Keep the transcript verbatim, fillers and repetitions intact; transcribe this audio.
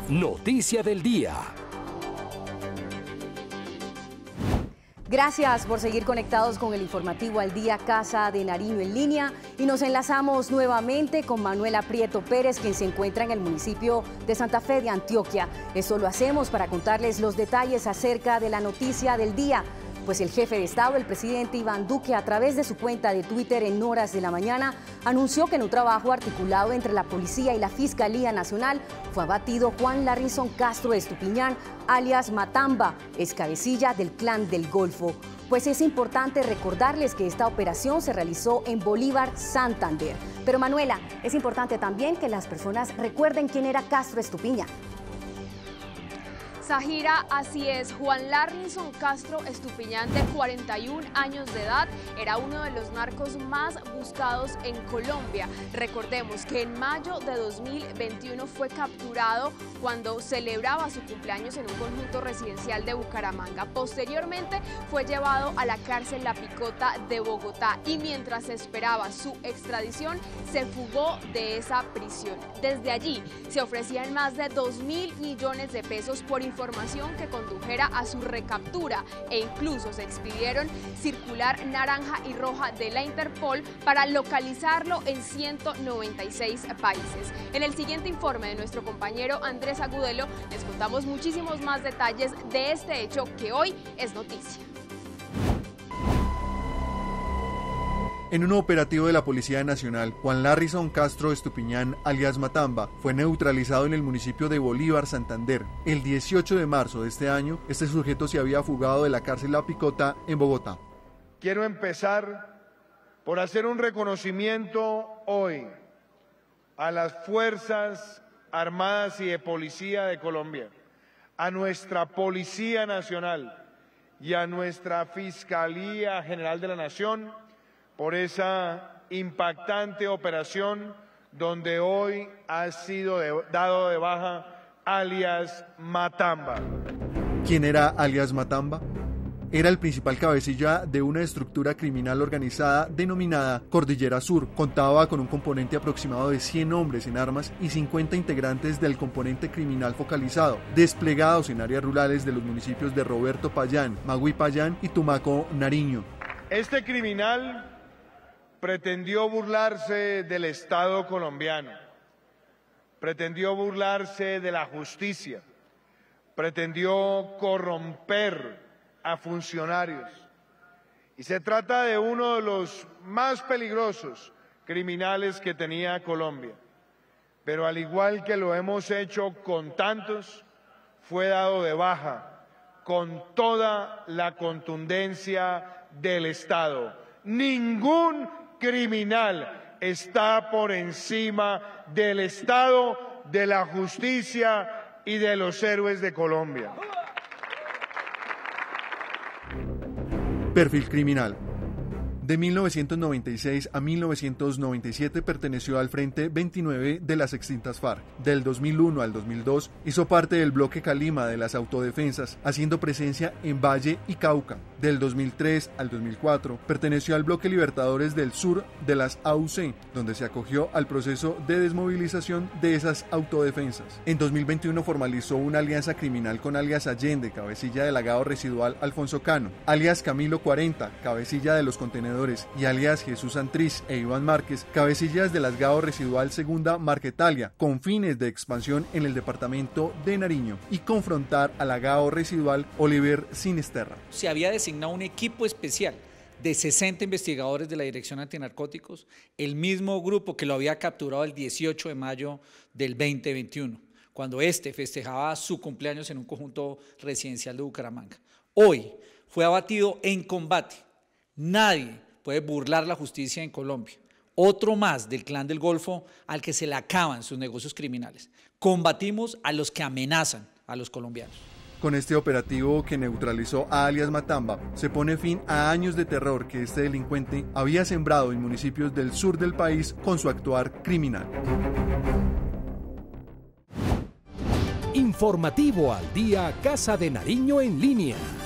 Noticia del día. Gracias por seguir conectados con el informativo al día Casa de Nariño en línea y nos enlazamos nuevamente con Manuela Prieto Pérez, quien se encuentra en el municipio de Santa Fe de Antioquia. Esto lo hacemos para contarles los detalles acerca de la noticia del día. Pues el jefe de Estado, el presidente Iván Duque, a través de su cuenta de Twitter en horas de la mañana, anunció que en un trabajo articulado entre la Policía y la Fiscalía Nacional fue abatido Juan Larrinson Castro Estupiñán, alias Matamba, ex cabecilla del Clan del Golfo. Pues es importante recordarles que esta operación se realizó en Bolívar, Santander. Pero Manuela, es importante también que las personas recuerden quién era Castro Estupiñán. Zahira, así es, Juan Larrinson Castro Estupiñán, de cuarenta y un años de edad, era uno de los narcos más buscados en Colombia. Recordemos que en mayo de dos mil veintiuno fue capturado cuando celebraba su cumpleaños en un conjunto residencial de Bucaramanga. Posteriormente fue llevado a la cárcel La Picota de Bogotá y mientras esperaba su extradición se fugó de esa prisión. Desde allí se ofrecían más de dos mil millones de pesos por información información que condujera a su recaptura e incluso se expidieron circular naranja y roja de la Interpol para localizarlo en ciento noventa y seis países. En el siguiente informe de nuestro compañero Andrés Agudelo les contamos muchísimos más detalles de este hecho que hoy es noticia. En un operativo de la Policía Nacional, Juan Larrinson Castro Estupiñán, alias Matamba, fue neutralizado en el municipio de Bolívar, Santander. El dieciocho de marzo de este año, este sujeto se había fugado de la cárcel La Picota en Bogotá. Quiero empezar por hacer un reconocimiento hoy a las Fuerzas Armadas y de Policía de Colombia, a nuestra Policía Nacional y a nuestra Fiscalía General de la Nación, por esa impactante operación donde hoy ha sido de, dado de baja alias Matamba. ¿Quién era alias Matamba? Era el principal cabecilla de una estructura criminal organizada denominada Cordillera Sur. Contaba con un componente aproximado de cien hombres en armas y cincuenta integrantes del componente criminal focalizado, desplegados en áreas rurales de los municipios de Roberto Payán, Magui Payán y Tumaco, Nariño. Este criminal pretendió burlarse del Estado colombiano, pretendió burlarse de la justicia, pretendió corromper a funcionarios. Y se trata de uno de los más peligrosos criminales que tenía Colombia. Pero al igual que lo hemos hecho con tantos, fue dado de baja con toda la contundencia del Estado. Ningún criminal está por encima del Estado, de la justicia y de los héroes de Colombia. Perfil criminal. De mil novecientos noventa y seis a mil novecientos noventa y siete perteneció al Frente veintinueve de las extintas FARC. Del dos mil uno al dos mil dos hizo parte del bloque Calima de las autodefensas, haciendo presencia en Valle y Cauca. Del dos mil tres al dos mil cuatro perteneció al bloque Libertadores del Sur de las A U C, donde se acogió al proceso de desmovilización de esas autodefensas. En dos mil veintiuno formalizó una alianza criminal con alias Allende, cabecilla del agado residual Alfonso Cano, alias Camilo cuarenta, cabecilla de los contenedores, y alias Jesús Antriz e Iván Márquez, cabecillas del agado residual Segunda Marquetalia, con fines de expansión en el departamento de Nariño y confrontar al agado residual Oliver Sinisterra. Se había designado un equipo especial de sesenta investigadores de la Dirección Antinarcóticos, el mismo grupo que lo había capturado el dieciocho de mayo del veinte veintiuno, cuando este festejaba su cumpleaños en un conjunto residencial de Bucaramanga. Hoy fue abatido en combate. Nadie puede burlar la justicia en Colombia. Otro más del Clan del Golfo al que se le acaban sus negocios criminales. Combatimos a los que amenazan a los colombianos. Con este operativo que neutralizó a alias Matamba, se pone fin a años de terror que este delincuente había sembrado en municipios del sur del país con su actuar criminal. Informativo al día Casa de Nariño en línea.